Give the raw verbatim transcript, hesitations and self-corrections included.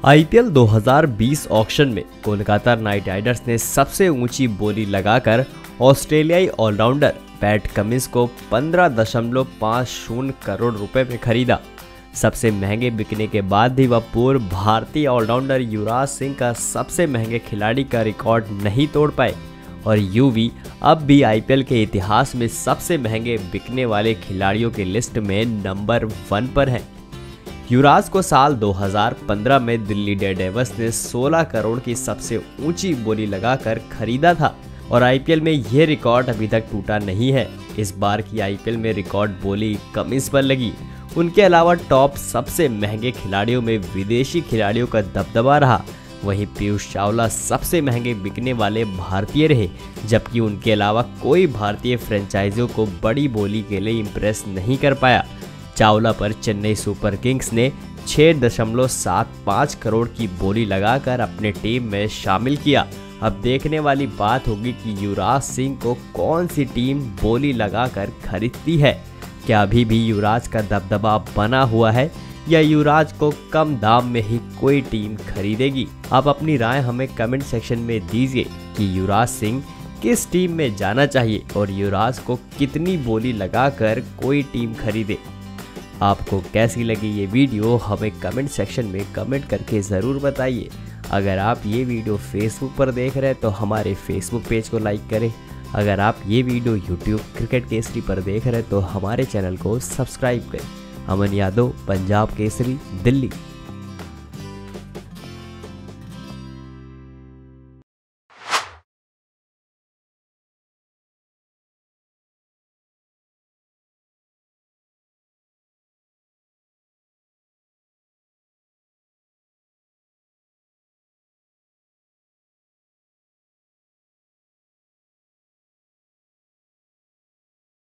IPL दो हज़ार बीस ऑक्शन में कोलकाता नाइट राइडर्स ने सबसे ऊंची बोली लगाकर ऑस्ट्रेलियाई ऑलराउंडर पैट कमिंस को पंद्रह दशमलव पाँच शून्य करोड़ रुपए में खरीदा। सबसे महंगे बिकने के बाद भी वह पूर्व भारतीय ऑलराउंडर युवराज सिंह का सबसे महंगे खिलाड़ी का रिकॉर्ड नहीं तोड़ पाए और यूवी अब भी आईपीएल के इतिहास में सबसे महंगे बिकने वाले खिलाड़ियों की लिस्ट में नंबर वन पर हैं। युवराज को साल दो हज़ार पंद्रह में दिल्ली डेयरडेविल्स ने सोलह करोड़ की सबसे ऊंची बोली लगाकर खरीदा था और आईपीएल में यह रिकॉर्ड अभी तक टूटा नहीं है। इस बार की आईपीएल में रिकॉर्ड बोली कमिंस पर लगी। उनके अलावा टॉप सबसे महंगे खिलाड़ियों में विदेशी खिलाड़ियों का दबदबा रहा। वहीं पीयूष चावला सबसे महंगे बिकने वाले भारतीय रहे, जबकि उनके अलावा कोई भारतीय फ्रेंचाइजियों को बड़ी बोली के लिए इम्प्रेस नहीं कर पाया। चावला पर चेन्नई सुपर किंग्स ने छह दशमलव सात पाँच करोड़ की बोली लगाकर अपने टीम में शामिल किया। अब देखने वाली बात होगी कि युवराज सिंह को कौन सी टीम बोली लगाकर खरीदती है। क्या अभी भी युवराज का दबदबा बना हुआ है या युवराज को कम दाम में ही कोई टीम खरीदेगी? आप अपनी राय हमें कमेंट सेक्शन में दीजिए कि युवराज सिंह किस टीम में जाना चाहिए और युवराज को कितनी बोली लगाकर कोई टीम खरीदे। आपको कैसी लगी ये वीडियो हमें कमेंट सेक्शन में कमेंट करके ज़रूर बताइए। अगर आप ये वीडियो फेसबुक पर देख रहे हैं तो हमारे फेसबुक पेज को लाइक करें। अगर आप ये वीडियो यूट्यूब क्रिकेट केसरी पर देख रहे हैं तो हमारे चैनल को सब्सक्राइब करें। अमन यादव, पंजाब केसरी, दिल्ली।